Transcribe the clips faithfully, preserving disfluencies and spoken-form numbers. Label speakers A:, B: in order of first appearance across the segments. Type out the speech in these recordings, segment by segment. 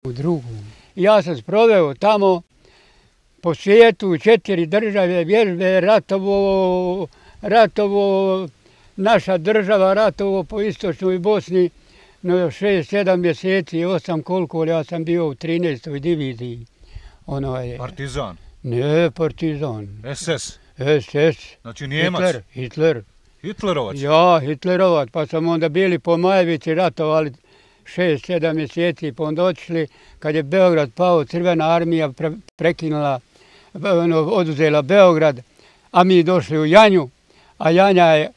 A: u drugu. Ja sam sproveo tamo po svijetu četiri države vježbe, ratovo, ratovo, naša država ratovo po istočnoj Bosni, no šest, sedam mjeseci, osam koliko, ja sam bio u trinaestoj diviziji. Ono je...
B: Partizan?
A: Ne, partizan.
B: es es?
A: es es.
B: Znači Njemac?
A: Hitler, Hitler.
B: Hitlerovac?
A: Ja, Hitlerovac, pa sam onda bili po Majevici ratovali šest, sedam mjeseci, pa onda otišli, kad je Beograd pao, Crvena armija pre, prekinula, ono, oduzela Beograd, a mi došli u Janju, a Janja je,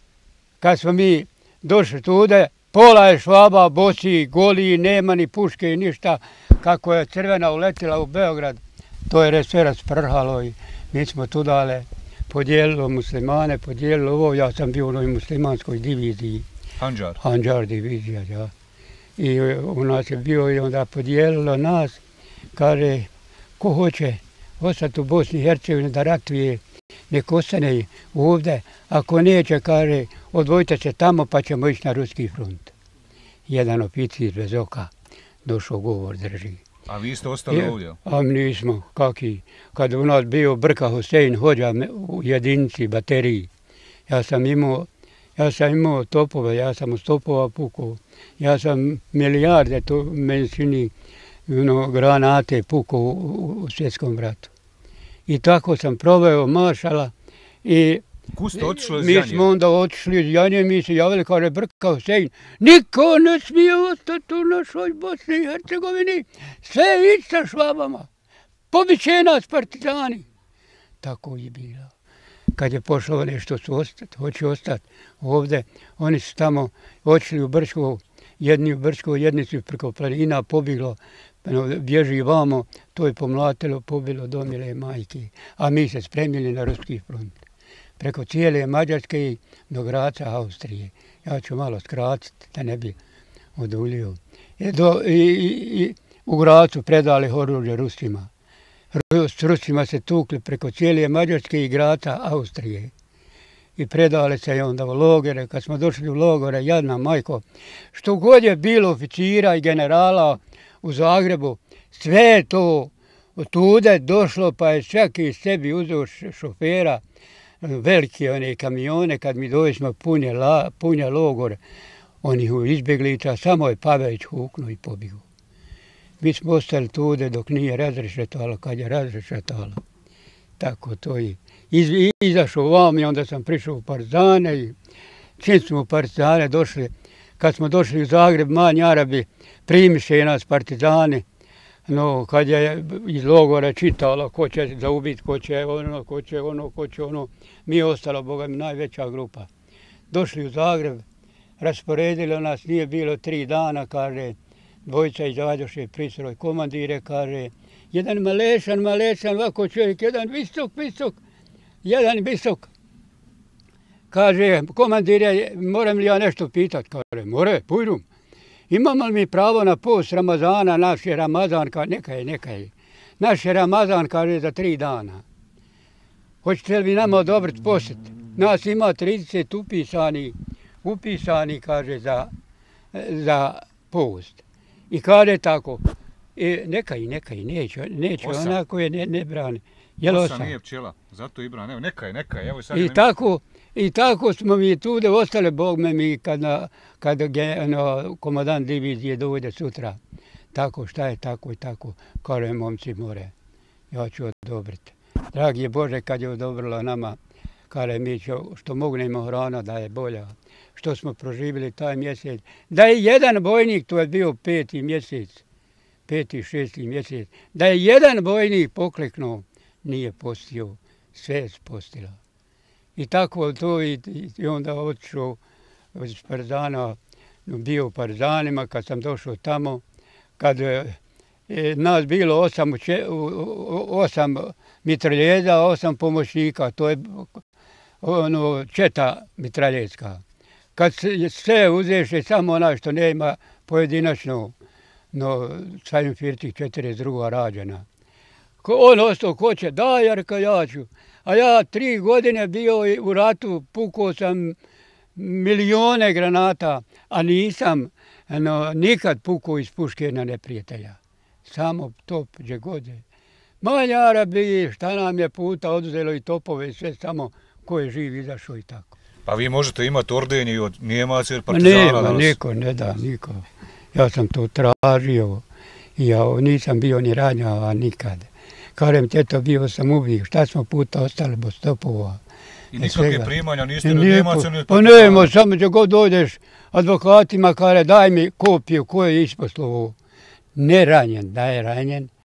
A: kad smo mi došli tude, pola je Švaba, bosi, goli, nema ni puške i ništa, kako je Crvena uletila u Beograd, to je sve rasprhalo i mi smo tu dale podijelilo muslimane, podijelilo ovo, ja sam bio u onoj muslimanskoj diviziji.
B: Handžar?
A: Handžar divizija, ja. I u nas je bio i onda podijelilo nas, kaže, ko hoće ostati u Bosni i Hercegovini da ratuje, nek ostane ovdje, ako neće, kaže, odvojite se tamo pa ćemo ići na ruski front. Jedan oficir bez oka došao govor drži.
B: A vi ste ostali ovdje?
A: A mi nismo, kaki. Kad u nas bio Brka Hosein hođa u jedinici bateriji, ja sam imao, ja sam imao topove, ja sam uz topova pukao, ja sam milijarde to meni čini ono, granate pukao u, u, u svjetskom ratu. I tako sam proveo maršala i
B: Kud ste otišli iz
A: mi
B: Janje?
A: smo onda otišli iz Janje, mi se javili kao Brka Hosein, niko ne smije ostati u našoj Bosni i Hercegovini, sve ići sa Švabama, pobit će nas partizani. Tako je bilo. Kad je pošlo nešto su ostati, hoće ostati ovdje, oni su tamo otišli u Brčko, jedni u Brčko, jedni su preko planina pobjeglo, bježi vamo, to je pomlatilo, pobilo do mile majke, a mi se spremili na ruski front. Preko cijele Mađarske do Graca, Austrije. Ja ću malo skratiti da ne bi oduljio. I, do, i, i u Gracu predali oružje Rusima. S Rusima se tukli preko cijele Mađarske i Graca, Austrije. I predali se onda u logore. Kad smo došli u logore, jadna majko, što god je bilo oficira i generala u Zagrebu, sve je to od tude došlo, pa je svaki sebi uzeo šofera, velike one kamione, kad mi došli punje, la, punje logor, oni u izbjeglica, samo je Pavelić huknuo i pobjegao. Mi smo ostali tude dok nije razrešetalo, kad je razrešetalo. Tako to je. Iz, izašao vam i onda sam prišao u Partizane i čim smo u Partizane došli, kad smo došli u Zagreb, manji Arabi, primiše nas Partizane, no, kad je iz logora čitala ko će zaubiti, ko će ono, ko će ono, ko će ono, mi je ostala, Boga mi, najveća grupa. Došli u Zagreb, rasporedili nas, nije bilo tri dana, kaže, dvojica izađoše pristroj komandire, kaže, jedan malešan, malešan, ovako čovjek, jedan visok, visok, jedan visok. Kaže, komandire, moram li ja nešto pitat? Kaže, more, pujdu. Imamo li mi pravo na post Ramazana, naš je Ramazan, kaže, neka je, neka je. Naš je Ramazan, kaže, za tri dana. Hoćete li vi nama odobriti posjet? Nas ima trideset upisani, upisani, kaže, za, za post. I kaže tako, e, neka i, neka i, neće, neće, onako je ne, ne brane. Jel osam?
B: Osam nije pčela, zato i brane, evo, neka je, neka je. Evo, sad
A: I
B: je
A: tako, I tako smo mi tude ostale, Bog me mi, kad, na, kad no, komandant divizije dovede sutra. Tako, šta je tako i tako, kaže, momci more, ja ću odobriti. Dragi Bože, kad je odobrila nama, kaže, mi će, što mognemo hrana da je bolja, što smo proživjeli taj mjesec. Da je jedan bojnik, to je bio peti mjesec, peti, šesti mjesec, da je jedan bojnik pokleknuo, nije postio, sve je spostila. I tako to i, i onda otišao iz Partizana, bio u Partizanima, kad sam došao tamo, kad je nas bilo osam, osam mitraljeza, osam pomoćnika, to je ono, četa mitraljetska. Kad sve uzeše, samo onaj što nema pojedinačno, no, sajim firtih četrdeset druga rađena. On ostao, ko će, da, Jarka, ja ću. A ja tri godine bio u ratu, pukao sam milijone granata, a nisam no, nikad pukao iz puške na neprijatelja. samo top gdje god je. Manjara bi, šta nam je puta oduzelo i topove i sve, samo ko je živ izašao i tako.
B: Pa vi možete imati ordenje i od Nijemaca ili Partizana
A: Nema,
B: danas?
A: niko ne da, niko. Ja sam to tražio i ja nisam bio ni ranjava nikad. Kažem, tjeto, bio sam uvijek, šta smo puta ostali bez topova.
B: I nikakve primanja niste ni od
A: Niko.
B: Nijemaca ni od
A: Pa
B: Partizana?
A: nemo, samo gdje god dođeš advokatima, kare, daj mi kopiju ko je isposlovo. Ne ranjen, da je ranjen,